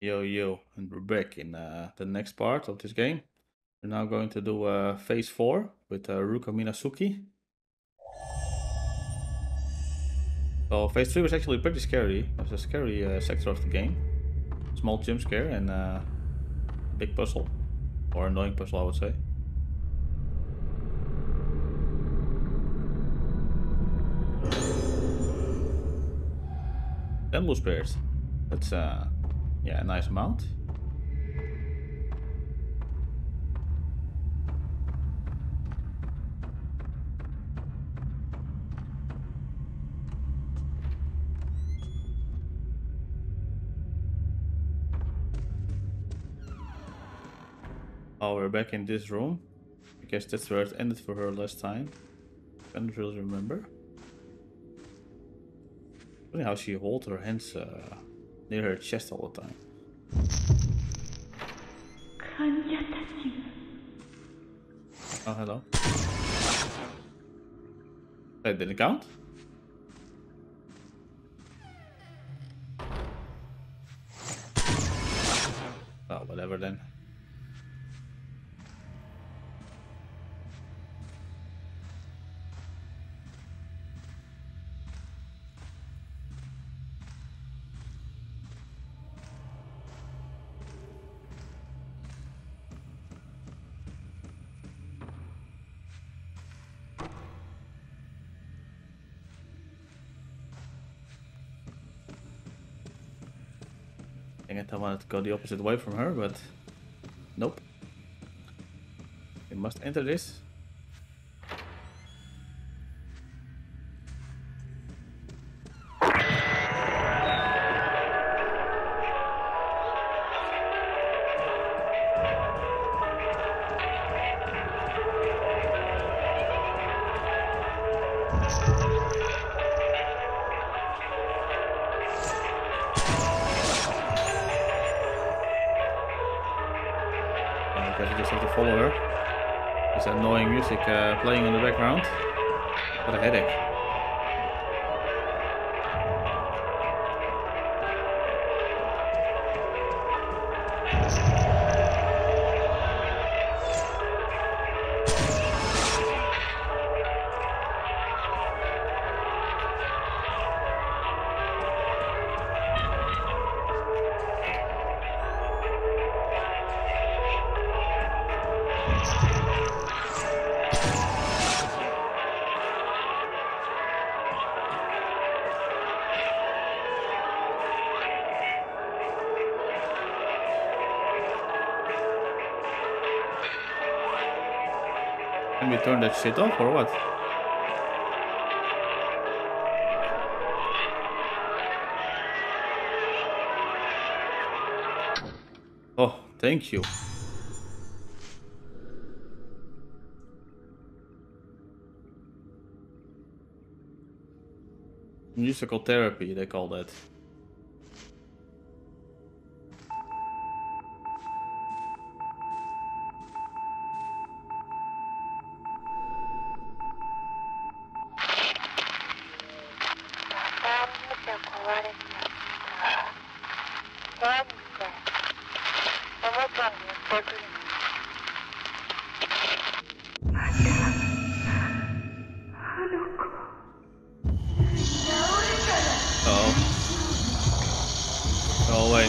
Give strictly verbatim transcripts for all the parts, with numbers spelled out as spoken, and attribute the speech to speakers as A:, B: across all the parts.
A: Yo, yo, and we're back in uh, the next part of this game. We're now going to do uh, phase four with uh, Ruka Minasuki. Well, phase three was actually pretty scary. It was a scary uh, sector of the game. Small jump scare and uh, big puzzle. Or annoying puzzle, I would say. ten blue spirits. That's uh, yeah, a nice amount. Oh, we're back in this room. I guess that's where it ended for her last time. I don't really remember. Funny how she holds her hands uh, near her chest all the time. Oh, hello. That didn't count? Oh, whatever then. Dang it, I wanted to go the opposite way from her, but nope. We must enter this. I guess I just have to follow her. There's annoying music uh, playing in the background. What a headache. Can we turn that shit off or what? Oh, thank you. Musical therapy, they call that. Go away.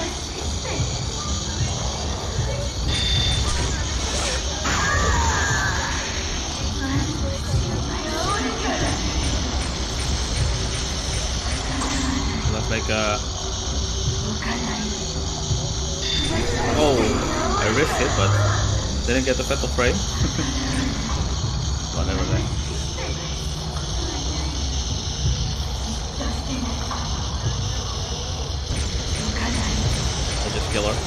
A: Let's make a... Oh, I risked it, but didn't get the fatal frame. Whatever then. Just kill her.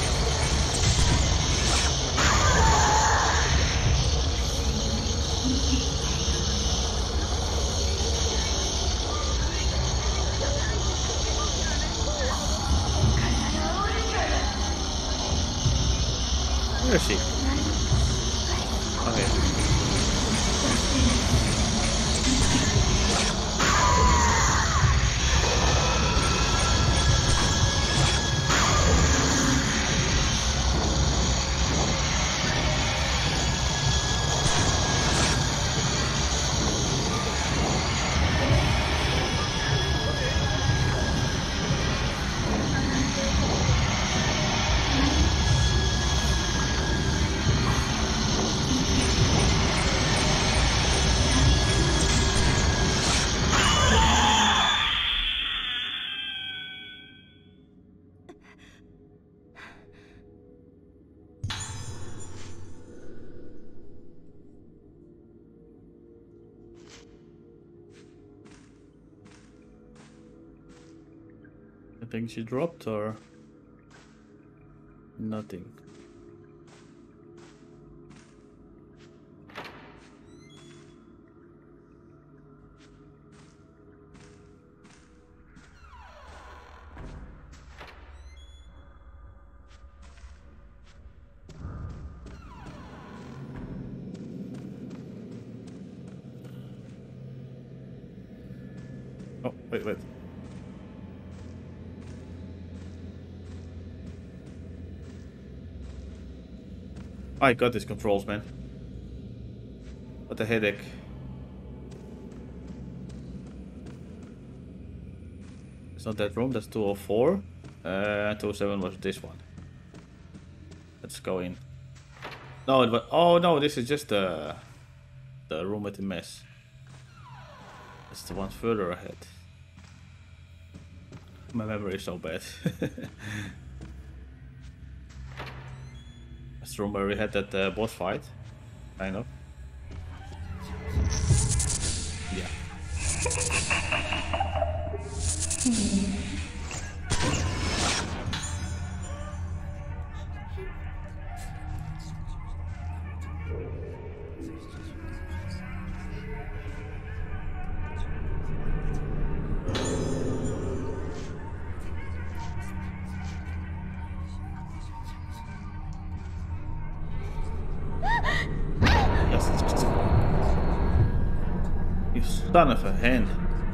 A: Where is she? Okay. think she dropped or nothing. Oh, wait, wait. I got these controls, man. What a headache. It's not that room, that's two oh four. Uh, two oh seven was this one. Let's go in. No, it was, oh no, this is just the, the room with the mess. It's the one further ahead. My memory is so bad. That's the room where we had that uh, boss fight. Kind of. Yeah. You son of a hen.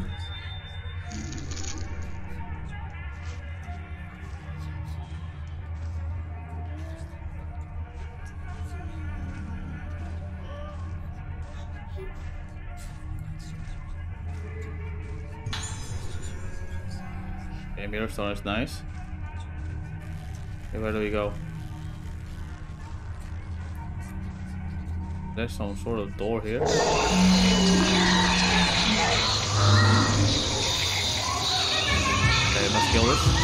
A: Okay, mirror stone is nice. Okay, where do we go? There's some sort of door here. Okay, let's kill this.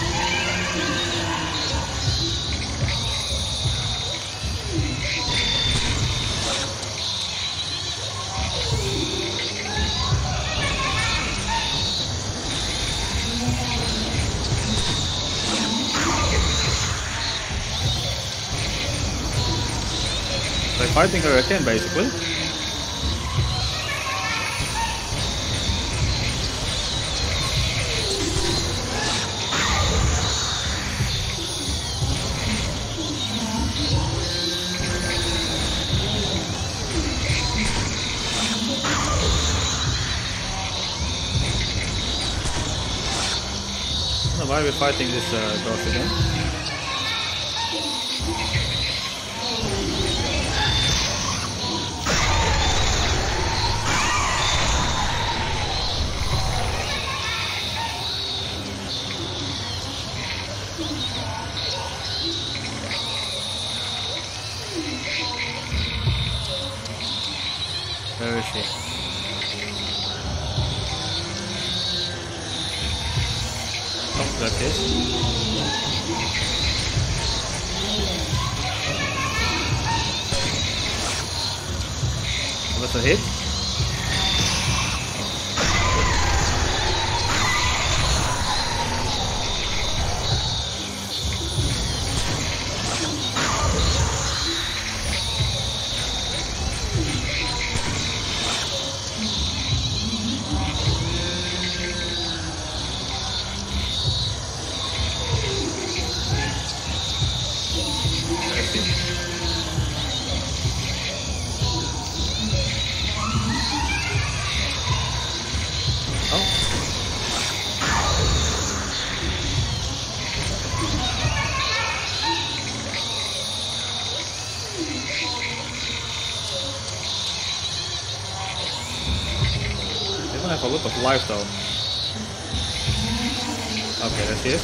A: They're fighting her again, basically. I don't know why we're fighting this uh, dog again. Where is she? Oh, that's it. What's a hit? Have a lot of life though. Okay, that's it.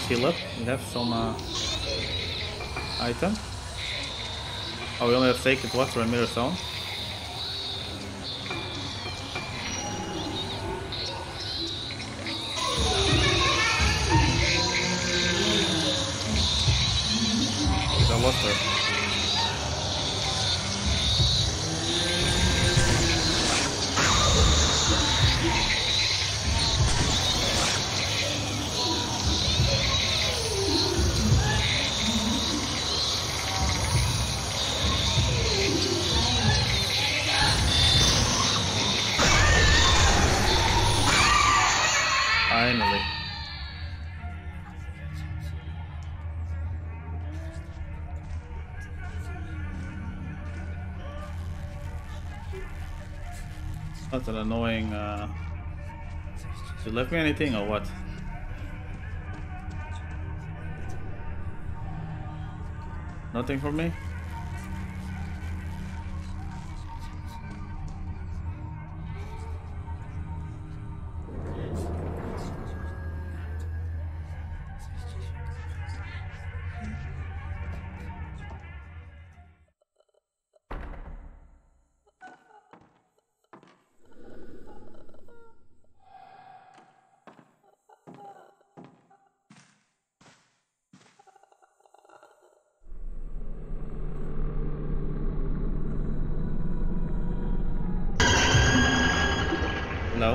A: heal up. We have some uh, item. Oh, we only have Sacred Water and Mirror Stone. I lost her. Finally. That's an annoying. Uh... She left me anything or what? Nothing for me? No.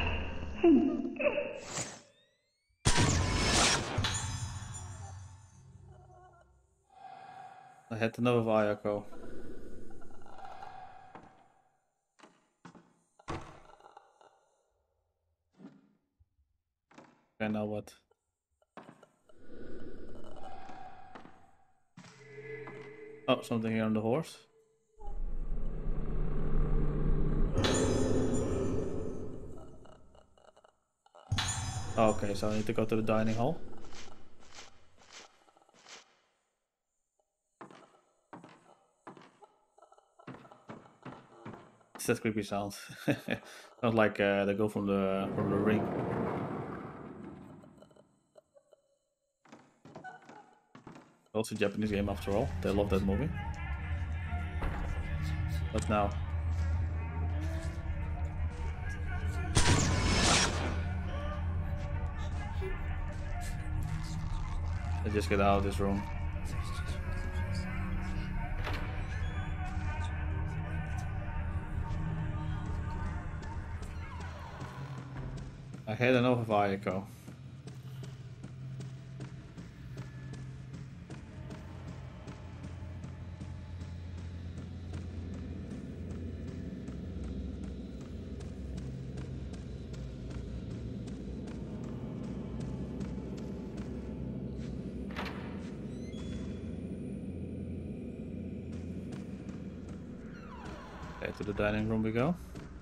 A: I had to know of Ayako. Okay, now what? Oh, something here on the horse. Okay, so I need to go to the dining hall. It's that creepy sound. Not like uh, they go from the from the ring. Also a Japanese game after all. They love that movie. But now. Let's just get out of this room. I had enough of Ayako. Okay, to the dining room we go.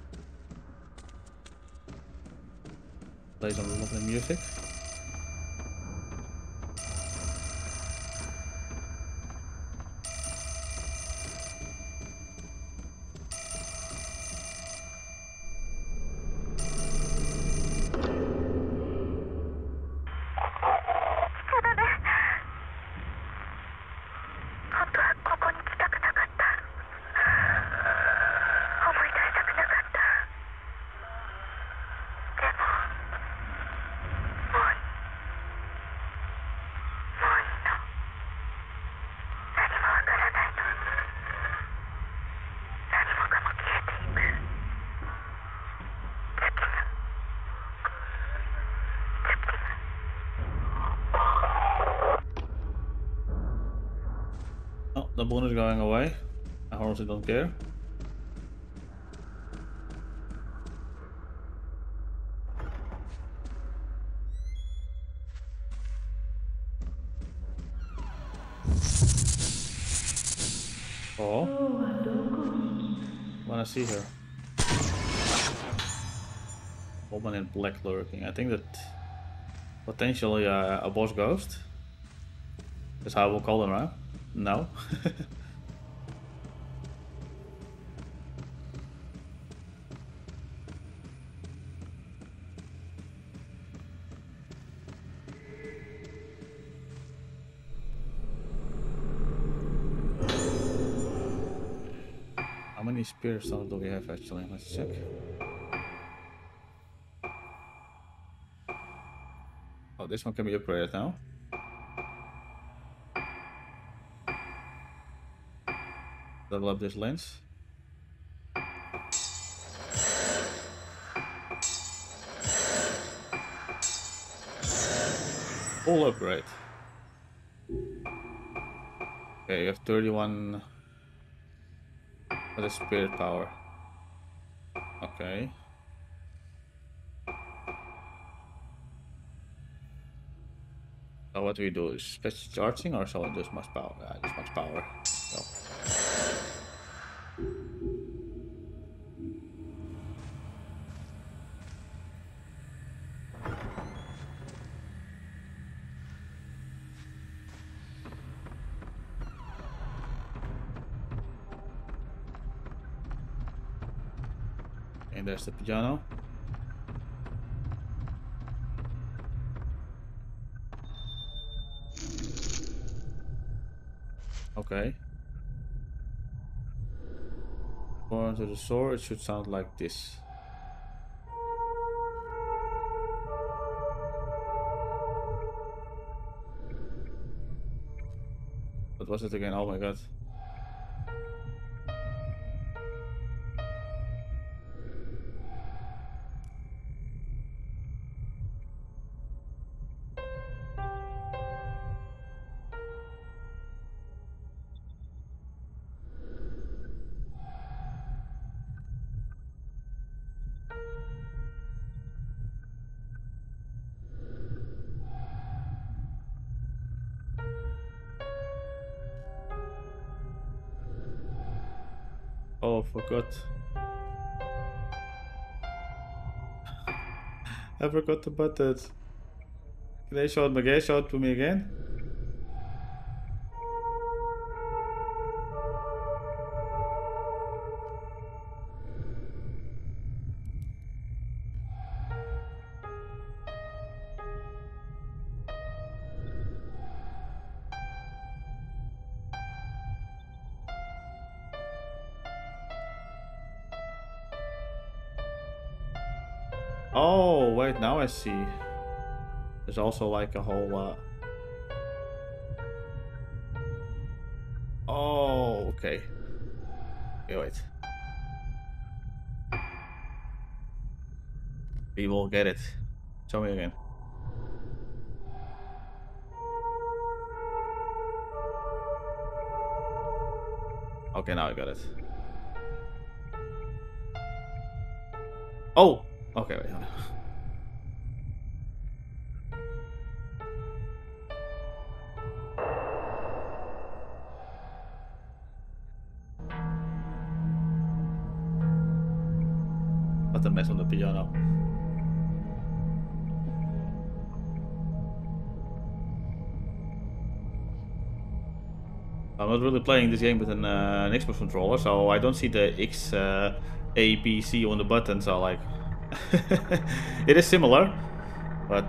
A: Play some lovely music. Oh, the moon is going away. I honestly don't care. Oh, wanna see her? Woman in black lurking. I think that potentially uh, a boss ghost. That's how I will call them, right? No. many spirit stones do we have actually? Let's check. Oh, this one can be upgraded now. Level up this lens. Full upgrade. Okay, you have thirty-one for the spirit power. Okay. So what do we do? Is special charging or so just much power? Uh, just much power. So. And there's the piano. Okay. According to the sword, it should sound like this. What was it again? Oh my god. Oh, I forgot. I forgot the buttons. Can they show it again? Show it to me again? Oh, wait, now I see. There's also like a whole... Uh... Oh, okay. Okay, wait. We will get it. Show me again. Okay, now I got it. Oh! Okay, wait. What a mess on the piano. I'm not really playing this game with an, uh, an Xbox controller, so I don't see the X, uh, A, B, C on the button, so like... it is similar, but...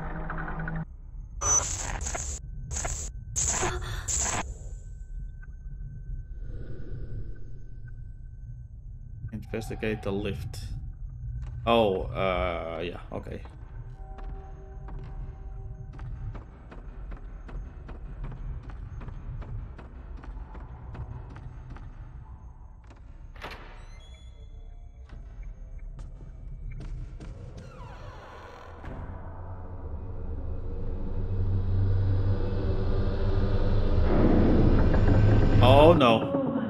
A: Investigate the lift. Oh, uh, yeah, okay. Oh no.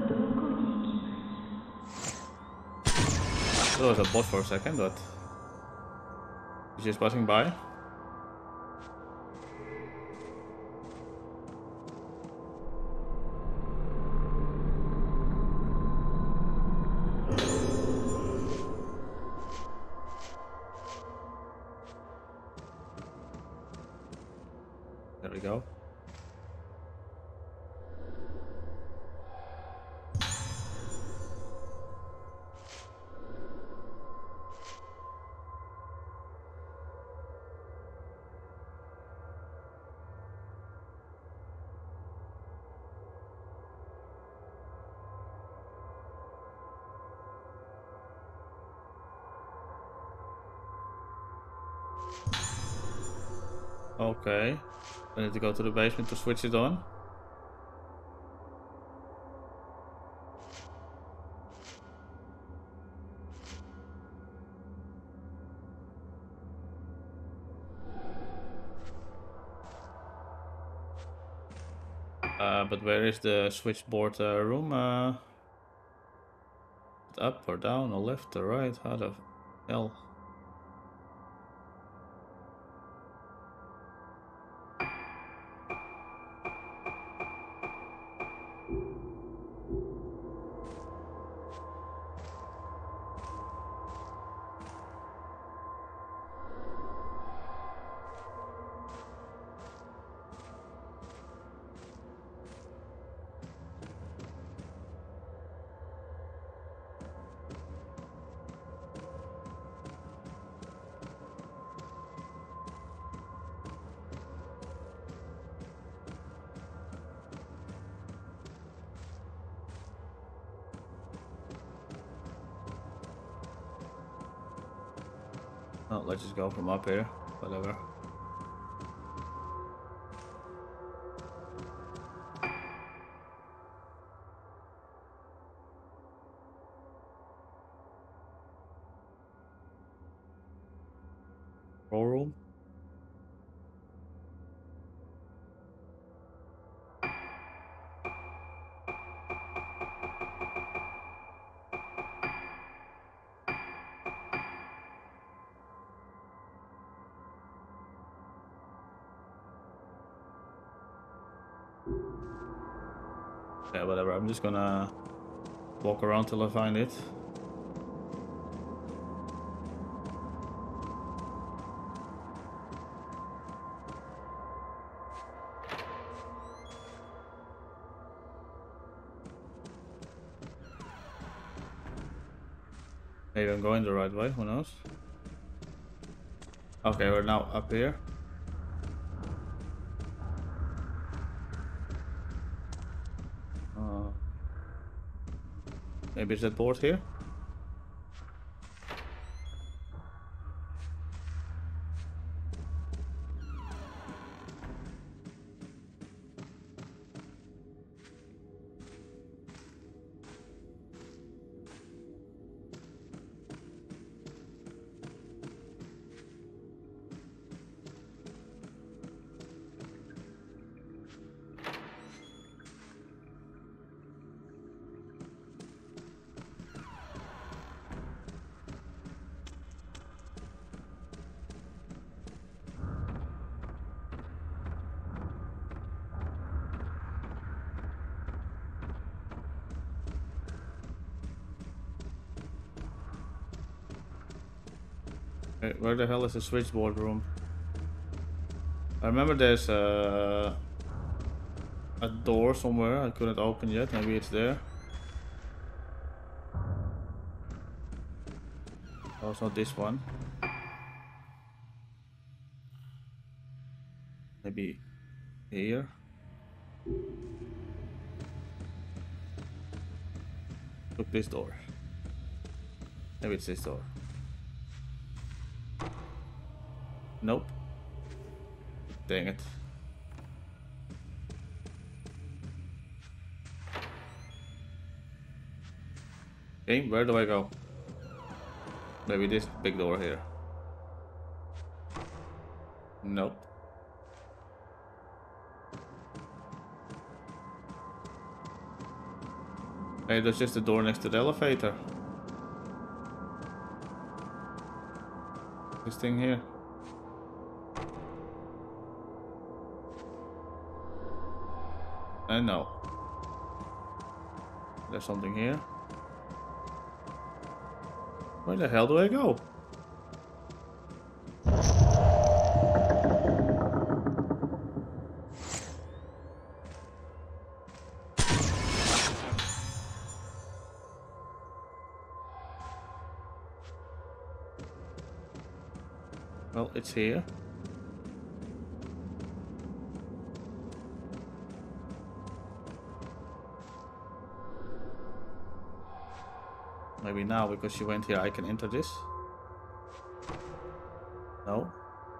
A: There was a bot for a second, but he's just passing by. There we go. Okay. I need to go to the basement to switch it on. Uh, but where is the switchboard uh, room? Uh, up or down or left or right? How the hell? Oh, let's just go from up here. Whatever. Control room. Yeah, whatever. I'm just gonna walk around till I find it. Maybe I'm going the right way, who knows? Okay, we're now up here. Uh, maybe it's that board here? Okay, where the hell is the switchboard room? I remember there's a, a door somewhere I couldn't open yet. Maybe it's there. Oh, it's not this one. Maybe here. Look, this door. Maybe it's this door. Nope. Dang it. Okay, where do I go? Maybe this big door here. Nope. Hey, that's just the door next to the elevator. This thing here. And no. There's something here. Where the hell do I go? Well, it's here. Maybe now, because she went here, I can enter this. No.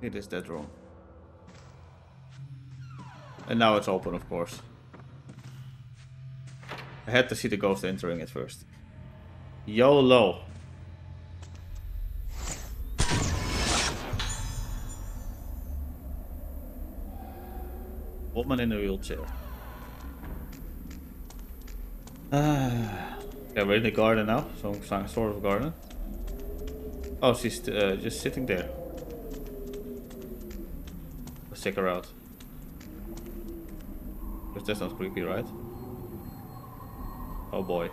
A: It is that room. And now it's open, of course. I had to see the ghost entering it first. YOLO. Woman in a wheelchair. Ah. Okay, we're in the garden now. Some sort of garden. Oh, she's uh, just sitting there. Let's check her out. Because that's not creepy, right? Oh boy.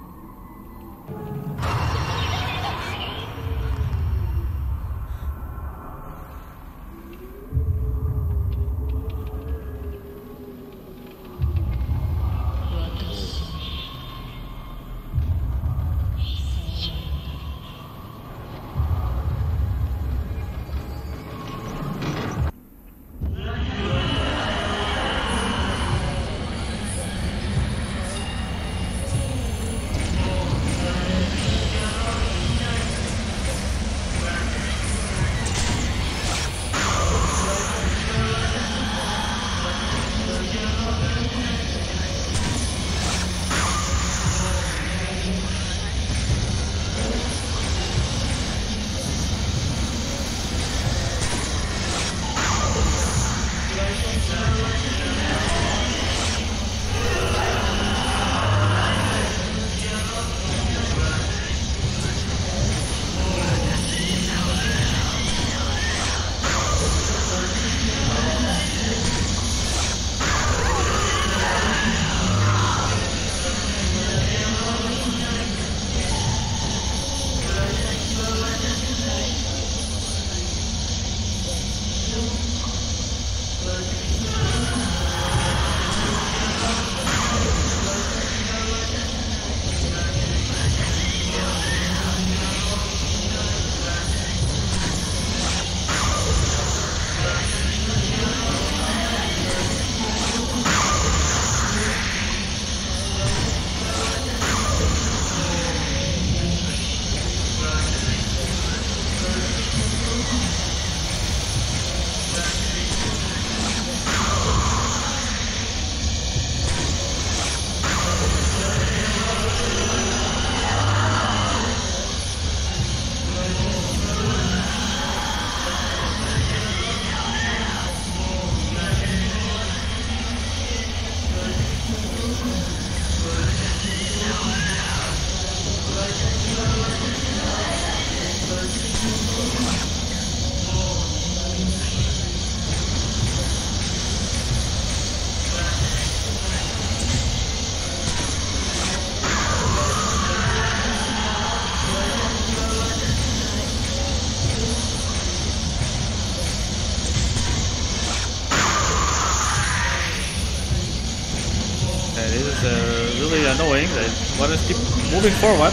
A: Annoying. They want to keep moving forward.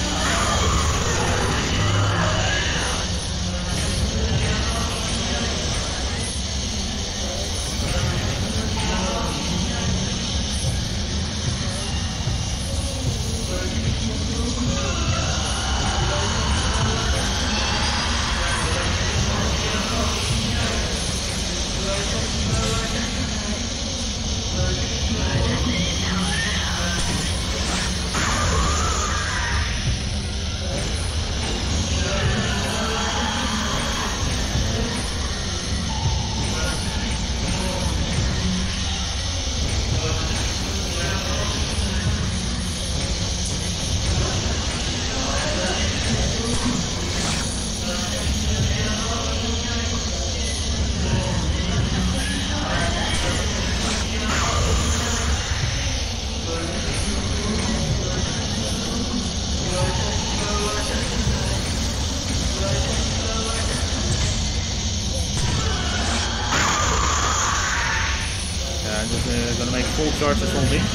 A: Gonna make full charges on me.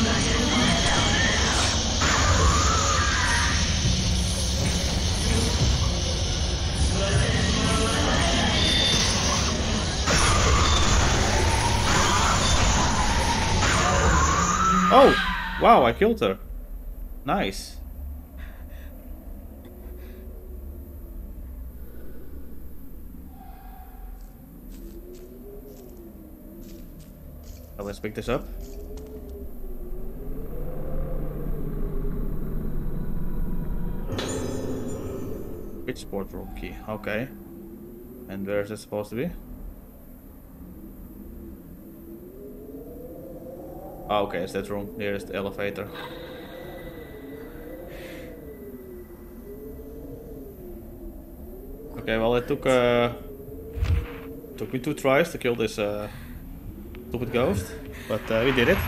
A: Oh! Wow, I killed her. Nice. Oh, let's pick this up. Switchboard room key. Okay. And where is it supposed to be? Oh, okay, it's that room. Nearest the elevator. Okay, well it took uh, took me two tries to kill this uh, stupid ghost, but uh, we did it.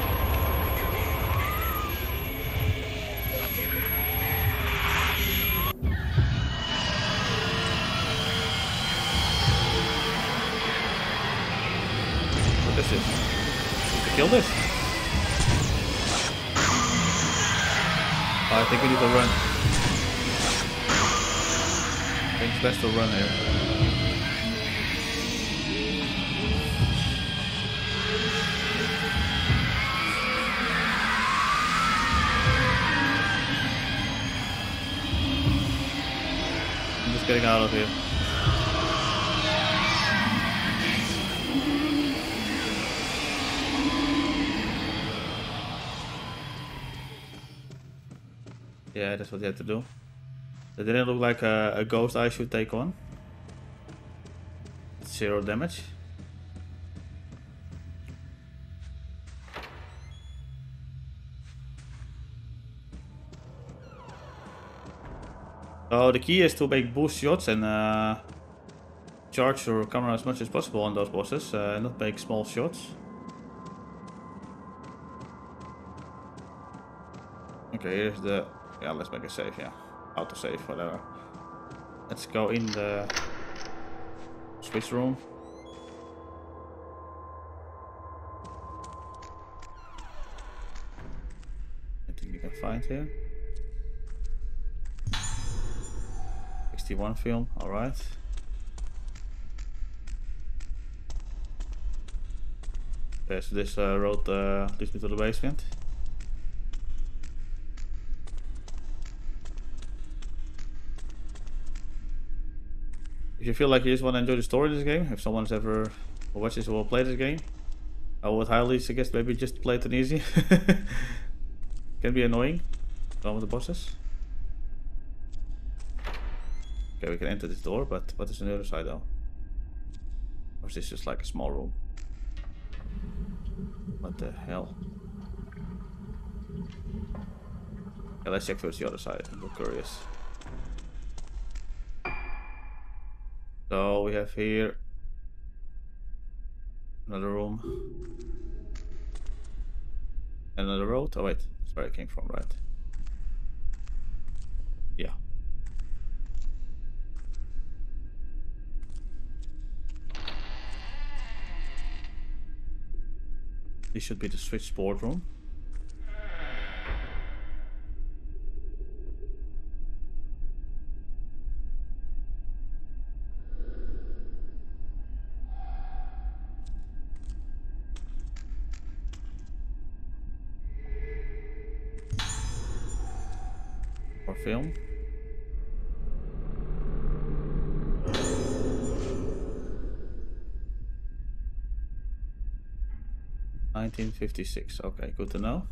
A: What is this? Need to kill this? Oh, I think we need to run. I think it's best to run here. I'm just getting out of here. Yeah, that's what you have to do. That didn't look like a, a ghost I should take on. It's zero damage. So the key is to make boost shots and uh, charge your camera as much as possible on those bosses, uh, not make small shots. Okay, here's the... Yeah, let's make a save, yeah. Auto save, whatever. Let's go in the switch room. Anything you can find here? sixty-one film, alright. Okay, so this uh, road uh, leads me to the basement. If you feel like you just want to enjoy the story of this game, if someone's ever watches or will play this game, I would highly suggest maybe just play it on easy. Can be annoying, some of the bosses. Okay, we can enter this door, but what is on the other side though? Or is this just like a small room? What the hell? Okay, let's check towards the other side. I'm curious. So we have here another room, another road. Oh wait, that's where I came from, right? Yeah. This should be the switchboard room. Film. nineteen fifty-six. Okay, good to know.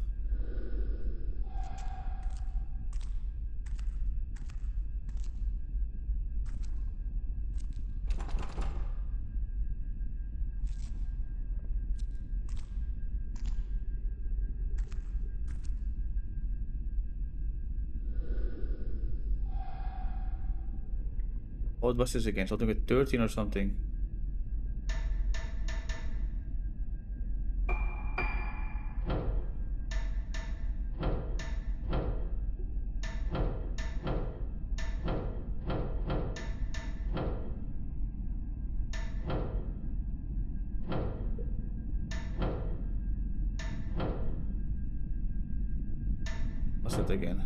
A: What was this again? Something with thirteen or something? What's that again?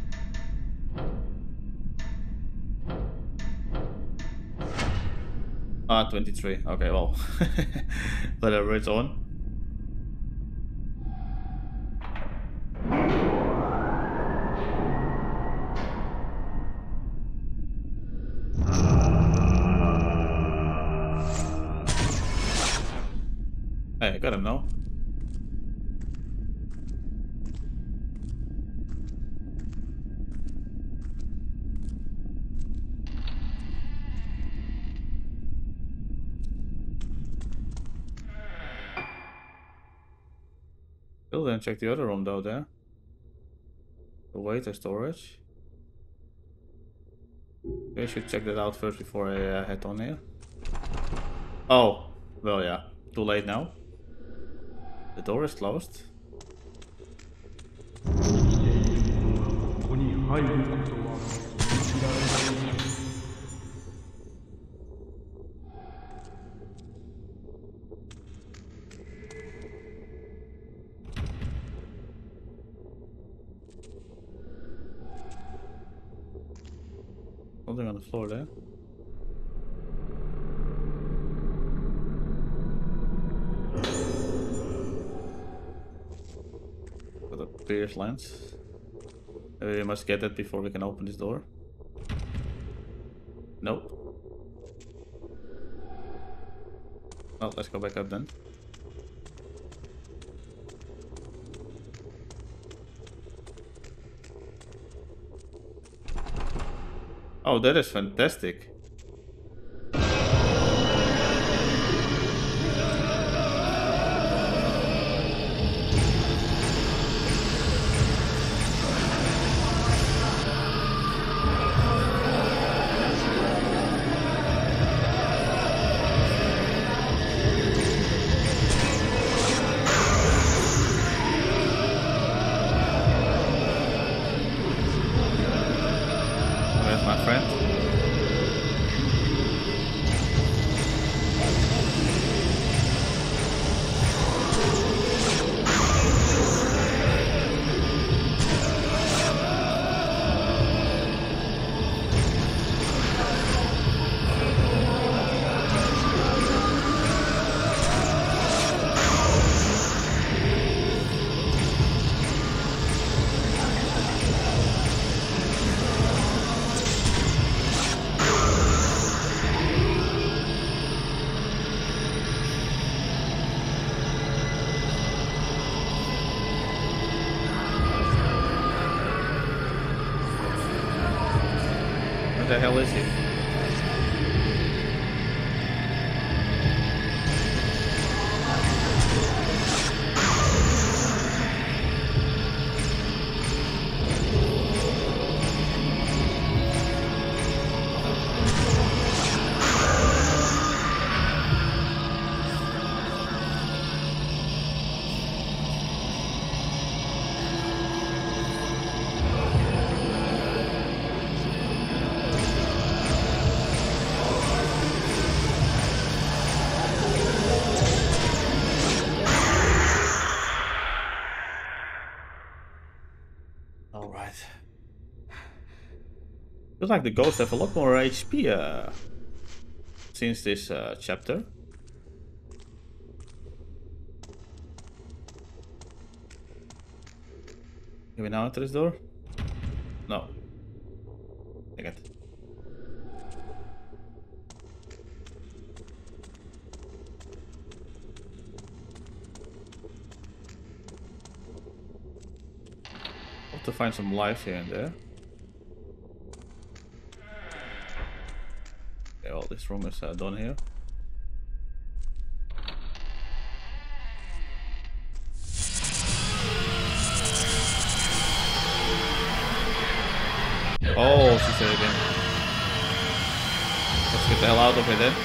A: Ah, twenty-three. Okay, well, whatever, it's on. Hey, I got him now. Still didn't check the other room though there. The waiter storage. I should check that out first before I uh, head on here. Oh, well yeah, too late now. The door is closed. Something on the floor there. Got a pierced lens. Maybe we must get that before we can open this door. Nope. Well, let's go back up then. Oh, that is fantastic. What the hell is he? Feels like the ghosts have a lot more H P uh, since this uh, chapter. Can we now enter this door? No. Dang it. Have to find some life here and there. Okay, well, this room is uh, done here. Oh, she said again. Let's get the hell out of here then.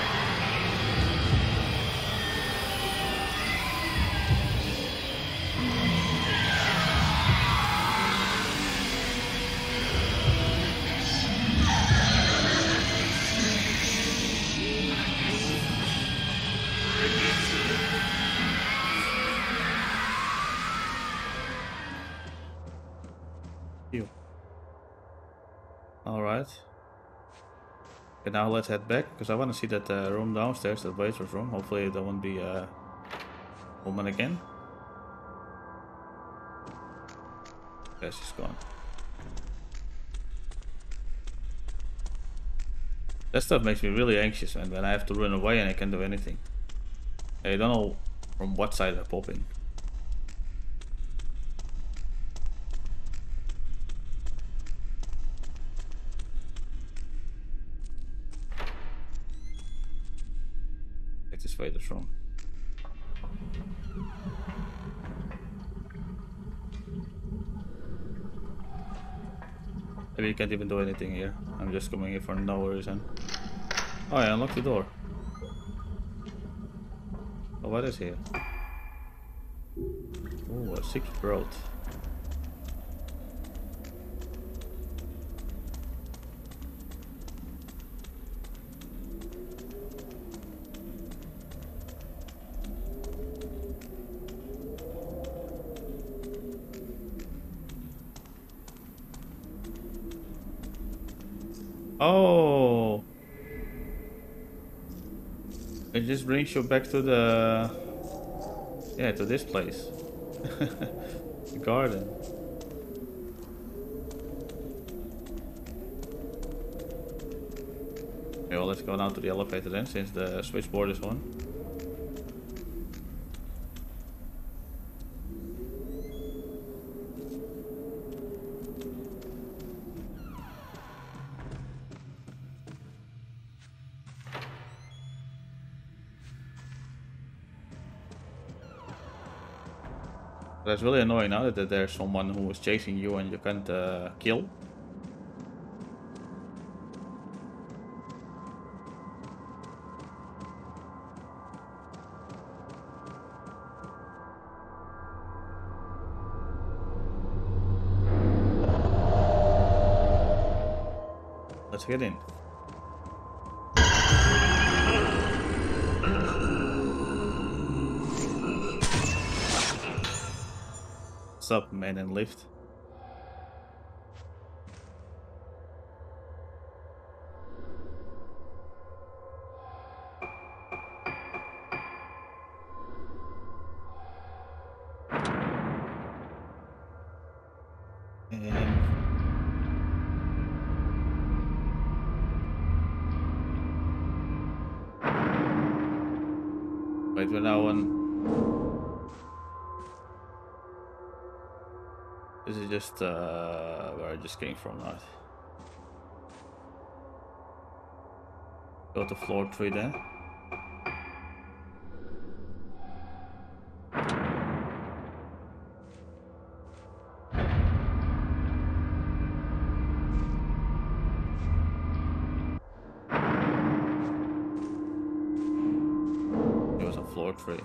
A: Alright. Okay, now let's head back, because I want to see that uh, room downstairs, that waitress room. Hopefully there won't be a woman again. Okay, she's gone. That stuff makes me really anxious, man, when I have to run away and I can't do anything. I don't know From what side I pop in? Take this way, that's wrong. Maybe you can't even do anything here. I'm just coming here for no reason. Oh, I unlocked the door. Oh, what is here? Oh, a secret road. Oh! It just brings you back to the... Yeah, to this place. The garden. Okay, well, let's go down to the elevator then, since the switchboard is on. That's really annoying now that there's someone who is chasing you and you can't uh, kill. Let's get in. What's up, man in lift? And wait, we're now on. This is just uh, where I just came from, right? Go to floor three then. It was on floor three.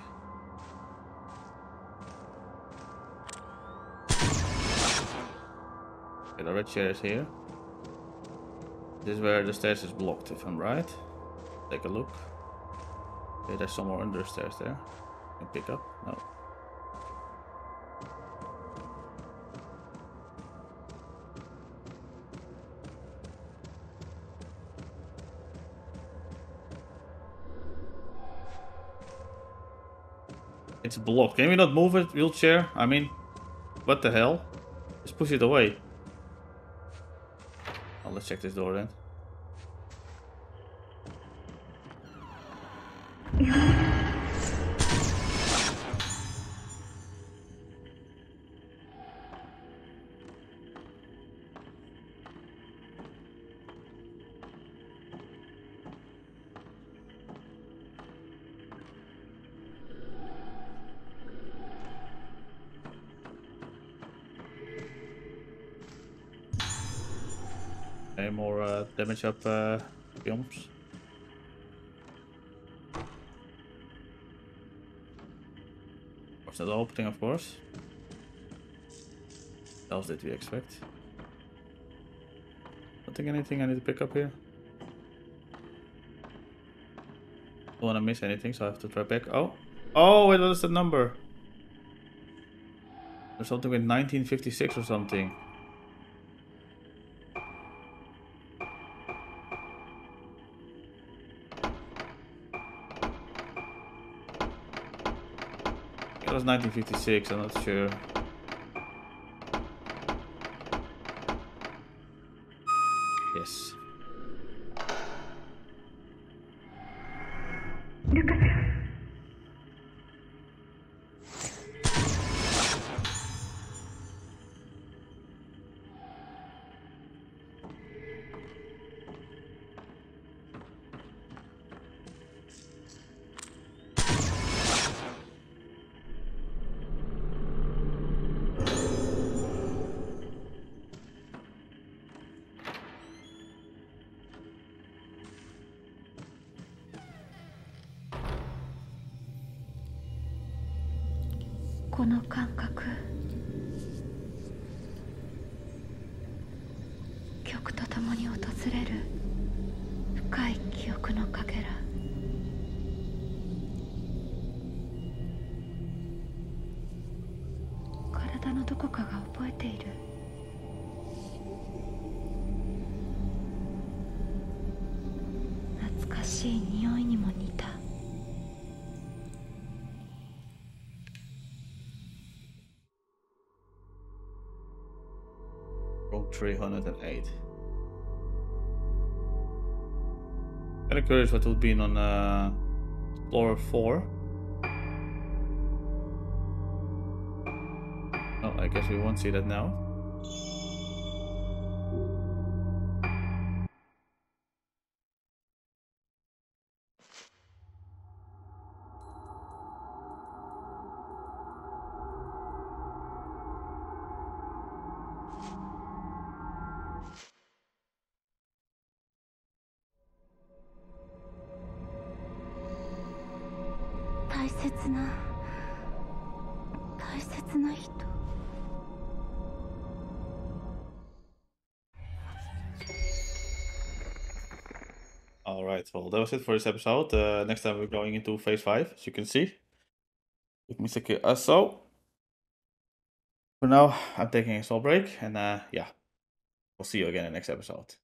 A: Okay, the red chair is here. This is where the stairs is blocked, if I'm right. Take a look. Okay, there's somewhere under the stairs there. Can pick up? No. It's blocked. Can we not move it, wheelchair? I mean, what the hell? Just push it away. Oh, let's check this door then. Okay, more uh, damage up uh, films. Of course, not opening, of course. What else did we expect? Don't think anything I need to pick up here. Don't want to miss anything, so I have to try back. Oh, oh, wait, what is the number? There's something with nineteen fifty-six or something. It was nineteen fifty-six, I'm not sure. Yes.
B: この感覚、曲とともに訪れる深い記憶のかけら。体のどこかが覚えている。懐かしい匂いにも似た。
A: Room three hundred eight. Kind of curious what would be on uh, floor four. Oh, I guess we won't see that now. Alright, well, that was it for this episode. Uh, next time we're going into phase five, as you can see. With Mister Uh, so, for now, I'm taking a small break, and uh, yeah, we'll see you again in the next episode.